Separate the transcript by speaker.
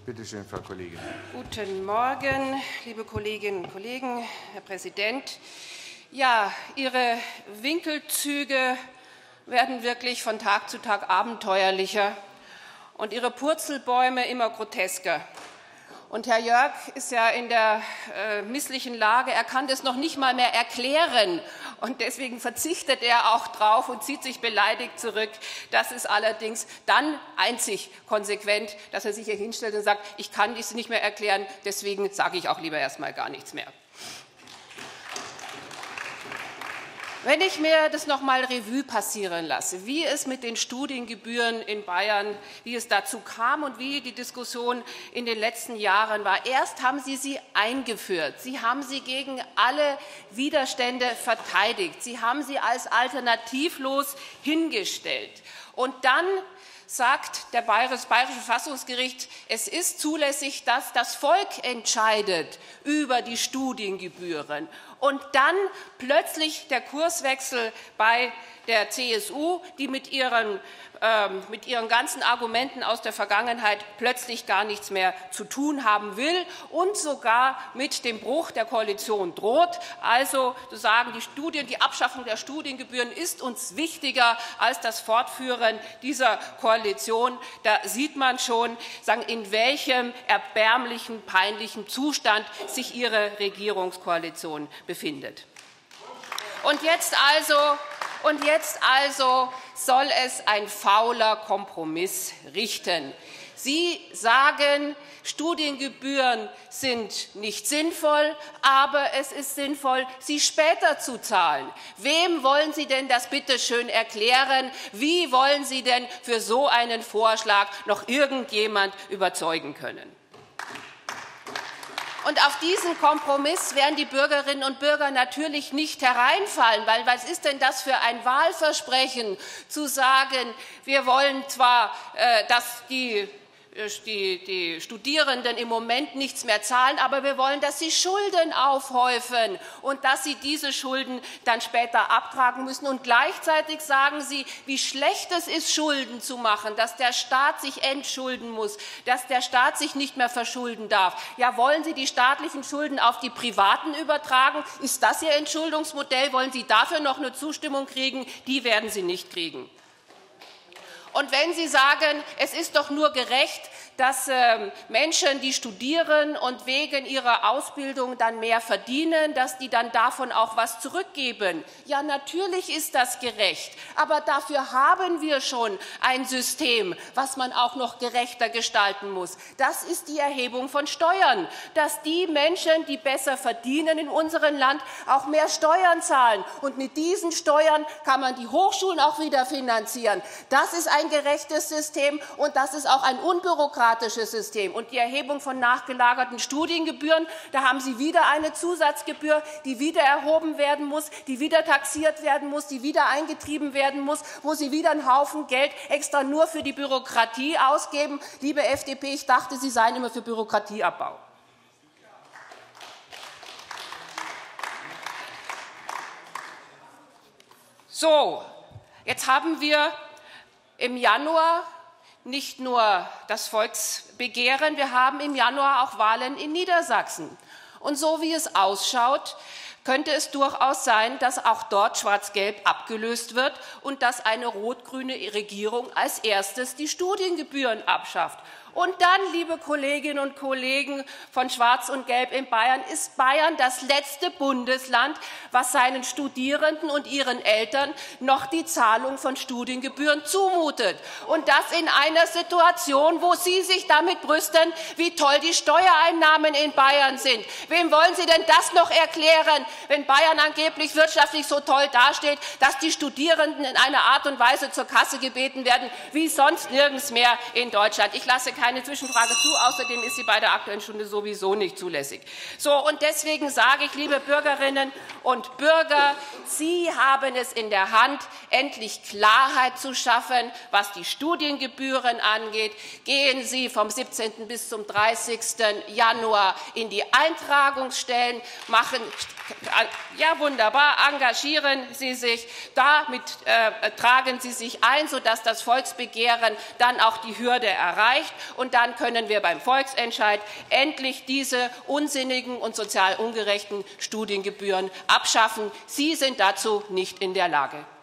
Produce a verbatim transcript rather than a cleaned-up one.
Speaker 1: Bitte schön, Frau Kollegin.
Speaker 2: Guten Morgen, liebe Kolleginnen und Kollegen, Herr Präsident. Ja, Ihre Winkelzüge werden wirklich von Tag zu Tag abenteuerlicher und Ihre Purzelbäume immer grotesker. Und Herr Jörg ist ja in der äh, misslichen Lage, er kann das noch nicht mal mehr erklären. Und deswegen verzichtet er auch drauf und zieht sich beleidigt zurück. Das ist allerdings dann einzig konsequent, dass er sich hier hinstellt und sagt, ich kann dies nicht mehr erklären, deswegen sage ich auch lieber erst mal gar nichts mehr. Wenn ich mir das noch mal Revue passieren lasse, wie es mit den Studiengebühren in Bayern, wie es dazu kam und wie die Diskussion in den letzten Jahren war. Erst haben Sie sie eingeführt. Sie haben sie gegen alle Widerstände verteidigt. Sie haben sie als alternativlos hingestellt. Und dann sagt der Bayer, das Bayerische Verfassungsgericht, es ist zulässig, dass das Volk entscheidet über die Studiengebühren. Und dann plötzlich der Kurswechsel bei der C S U, die mit ihren, ähm, mit ihren ganzen Argumenten aus der Vergangenheit plötzlich gar nichts mehr zu tun haben will und sogar mit dem Bruch der Koalition droht. Also zu sagen, die, Studien, die Abschaffung der Studiengebühren ist uns wichtiger als das Fortführen dieser Koalition. Da sieht man schon, sagen, in welchem erbärmlichen, peinlichen Zustand sich Ihre Regierungskoalition befindet. Und jetzt also Und jetzt also soll es ein fauler Kompromiss richten. Sie sagen, Studiengebühren sind nicht sinnvoll, aber es ist sinnvoll, sie später zu zahlen. Wem wollen Sie denn das bitte schön erklären? Wie wollen Sie denn für so einen Vorschlag noch irgendjemand überzeugen können? Und auf diesen Kompromiss werden die Bürgerinnen und Bürger natürlich nicht hereinfallen, weil was ist denn das für ein Wahlversprechen, zu sagen, wir wollen zwar, äh, dass die Die, die Studierenden im Moment nichts mehr zahlen, aber wir wollen, dass sie Schulden aufhäufen und dass sie diese Schulden dann später abtragen müssen. Und gleichzeitig sagen Sie, wie schlecht es ist, Schulden zu machen, dass der Staat sich entschulden muss, dass der Staat sich nicht mehr verschulden darf. Ja, wollen Sie die staatlichen Schulden auf die Privaten übertragen? Ist das Ihr Entschuldungsmodell? Wollen Sie dafür noch eine Zustimmung kriegen? Die werden Sie nicht kriegen. Und wenn Sie sagen, es ist doch nur gerecht, dass äh, Menschen, die studieren und wegen ihrer Ausbildung dann mehr verdienen, dass die dann davon auch was zurückgeben. Ja, natürlich ist das gerecht, aber dafür haben wir schon ein System, was man auch noch gerechter gestalten muss. Das ist die Erhebung von Steuern, dass die Menschen, die besser verdienen in unserem Land, auch mehr Steuern zahlen. Und mit diesen Steuern kann man die Hochschulen auch wieder finanzieren. Das ist ein gerechtes System und das ist auch ein unbürokratisches System. Und die Erhebung von nachgelagerten Studiengebühren, da haben Sie wieder eine Zusatzgebühr, die wieder erhoben werden muss, die wieder taxiert werden muss, die wieder eingetrieben werden muss, wo Sie wieder einen Haufen Geld extra nur für die Bürokratie ausgeben. Liebe F D P, ich dachte, Sie seien immer für Bürokratieabbau. So, jetzt haben wir im Januar nicht nur das Volksbegehren, wir haben im Januar auch Wahlen in Niedersachsen. Und so wie es ausschaut, könnte es durchaus sein, dass auch dort Schwarz-Gelb abgelöst wird und dass eine rot-grüne Regierung als erstes die Studiengebühren abschafft. Und dann, liebe Kolleginnen und Kollegen von Schwarz und Gelb in Bayern, ist Bayern das letzte Bundesland, was seinen Studierenden und ihren Eltern noch die Zahlung von Studiengebühren zumutet. Und das in einer Situation, wo Sie sich damit brüsten, wie toll die Steuereinnahmen in Bayern sind. Wem wollen Sie denn das noch erklären, wenn Bayern angeblich wirtschaftlich so toll dasteht, dass die Studierenden in einer Art und Weise zur Kasse gebeten werden, wie sonst nirgends mehr in Deutschland? Ich lasse keine Zwischenfrage zu, außerdem ist sie bei der Aktuellen Stunde sowieso nicht zulässig. So, und deswegen sage ich, liebe Bürgerinnen und Bürger, Sie haben es in der Hand, endlich Klarheit zu schaffen, was die Studiengebühren angeht. Gehen Sie vom siebzehnten bis zum dreißigsten Januar in die Eintragungsstellen, machen ja, wunderbar, engagieren Sie sich, damit äh, tragen Sie sich ein, sodass das Volksbegehren dann auch die Hürde erreicht. Und dann können wir beim Volksentscheid endlich diese unsinnigen und sozial ungerechten Studiengebühren abschaffen. Sie sind dazu nicht in der Lage.